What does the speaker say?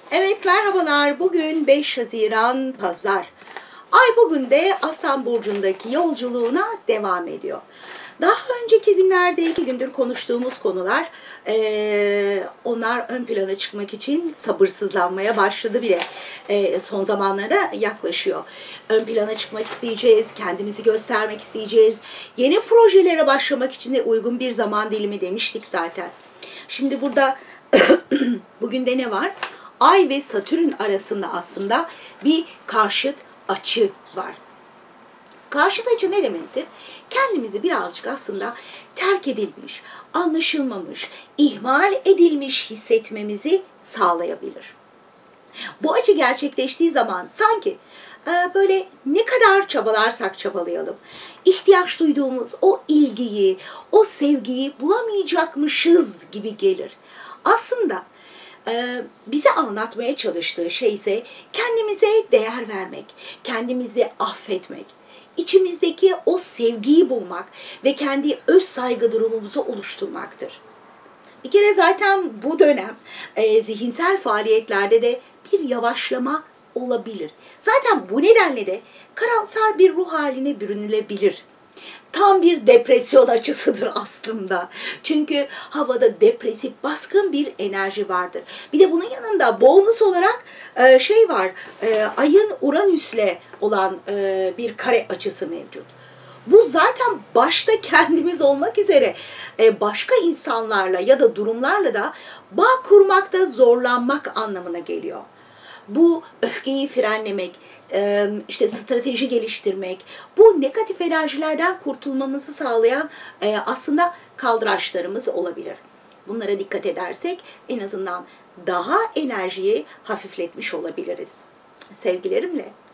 Evet, merhabalar. Bugün 5 Haziran Pazar. Ay bugün de Aslan Burcu'ndaki yolculuğuna devam ediyor. Daha önceki günlerde 2 gündür konuştuğumuz konular, onlar ön plana çıkmak için sabırsızlanmaya başladı bile. Son zamanlara yaklaşıyor. Ön plana çıkmak isteyeceğiz, kendimizi göstermek isteyeceğiz. Yeni projelere başlamak için de uygun bir zaman dilimi demiştik zaten. Şimdi burada bugün de ne var? Ay ve Satürn arasında aslında bir karşıt açı var. Karşıt açı ne demektir? Kendimizi birazcık aslında terk edilmiş, anlaşılmamış, ihmal edilmiş hissetmemizi sağlayabilir. Bu açı gerçekleştiği zaman sanki böyle ne kadar çabalarsak çabalayalım, ihtiyaç duyduğumuz o ilgiyi, o sevgiyi bulamayacakmışız gibi gelir. Aslında bize anlatmaya çalıştığı şey ise kendimize değer vermek, kendimizi affetmek, içimizdeki o sevgiyi bulmak ve kendi öz saygı durumumuzu oluşturmaktır. Bir kere zaten bu dönem zihinsel faaliyetlerde de bir yavaşlama olabilir. Zaten bu nedenle de karamsar bir ruh haline bürünülebilir. Tam bir depresyon açısıdır aslında. Çünkü havada depresif, baskın bir enerji vardır. Bir de bunun yanında bonus olarak şey var, Ay'ın Uranüs'le olan bir kare açısı mevcut. Bu zaten başta kendimiz olmak üzere başka insanlarla ya da durumlarla da bağ kurmakta zorlanmak anlamına geliyor. Bu öfkeyi frenlemek, işte strateji geliştirmek, bu negatif enerjilerden kurtulmamızı sağlayan aslında kaldıraçlarımız olabilir. Bunlara dikkat edersek en azından daha enerjiyi hafifletmiş olabiliriz. Sevgilerimle.